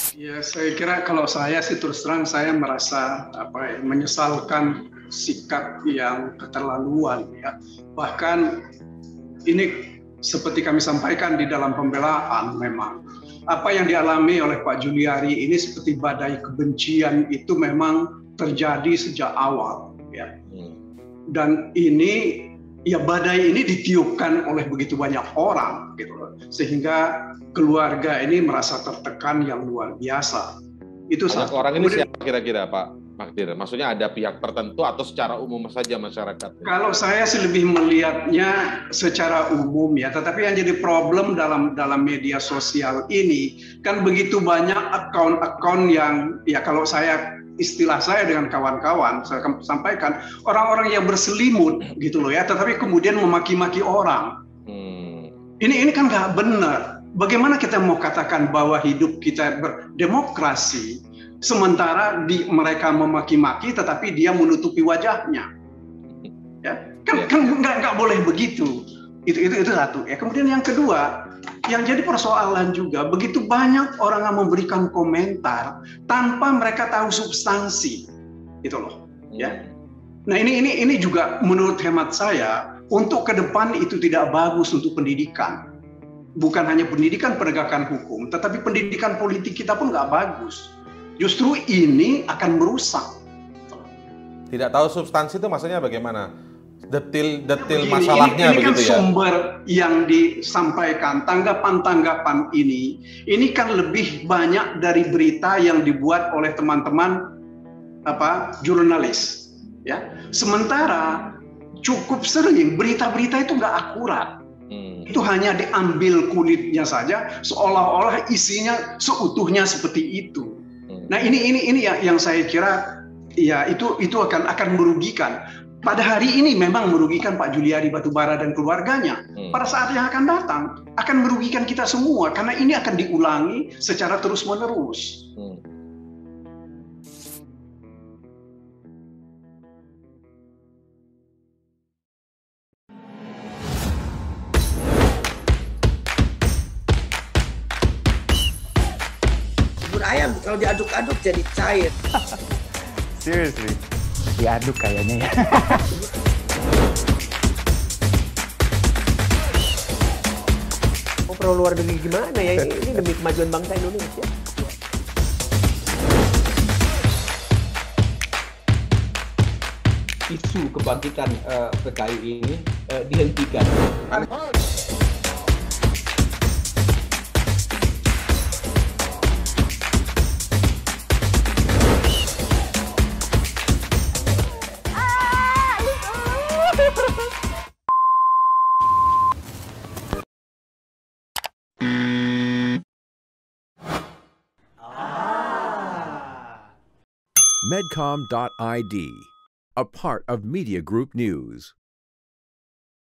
Ya, saya kira kalau saya sih terus terang saya merasa menyesalkan sikap yang keterlaluan ya. Bahkan ini seperti kami sampaikan di dalam pembelaan memang apa yang dialami oleh Pak Juliari ini seperti badai kebencian itu memang terjadi sejak awal ya. Dan ini ya badai ini ditiupkan oleh begitu banyak orang gitu loh. Sehingga keluarga ini merasa tertekan yang luar biasa. Itu Banyak satu. orang ini Kemudian, siapa kira-kira Pak Magdir? Maksudnya ada pihak tertentu atau secara umum saja masyarakat? kalau saya sih lebih melihatnya secara umum ya, tetapi yang jadi problem dalam media sosial ini kan begitu banyak akun-akun yang ya kalau istilah saya dengan kawan-kawan saya akan sampaikan orang-orang yang berselimut gitu loh ya, tetapi kemudian memaki-maki orang. Ini kan nggak benar. Bagaimana kita mau katakan bahwa hidup kita berdemokrasi sementara mereka memaki-maki tetapi dia menutupi wajahnya? Ya, kan nggak boleh begitu. Itu satu. Ya, kemudian yang kedua, yang jadi persoalan juga begitu banyak orang yang memberikan komentar tanpa mereka tahu substansi, gitu loh. Ya. Nah ini juga menurut hemat saya untuk ke depan itu tidak bagus untuk pendidikan. Bukan hanya pendidikan penegakan hukum, tetapi pendidikan politik kita pun nggak bagus. Justru ini akan merusak. Tidak tahu substansi itu maksudnya bagaimana? Detil masalahnya ini kan begitu ya? Sumber yang disampaikan, tanggapan-tanggapan ini kan lebih banyak dari berita yang dibuat oleh teman-teman jurnalis. Ya, sementara cukup sering berita-berita itu nggak akurat. Itu hanya diambil kulitnya saja, seolah-olah isinya seutuhnya seperti itu. Nah ini yang saya kira ya itu akan merugikan. Pada hari ini memang merugikan Pak Juliari Batubara dan keluarganya. Pada saat yang akan datang akan merugikan kita semua karena ini akan diulangi secara terus-menerus. Ayam kalau diaduk-aduk jadi cair. Seriously, diaduk kayaknya ya. Mau perlu luar negeri gimana ya? Ini demi kemajuan bangsa Indonesia. Isu kebangkitan PKI ini dihentikan. Medcom.id, a part of Media Group News.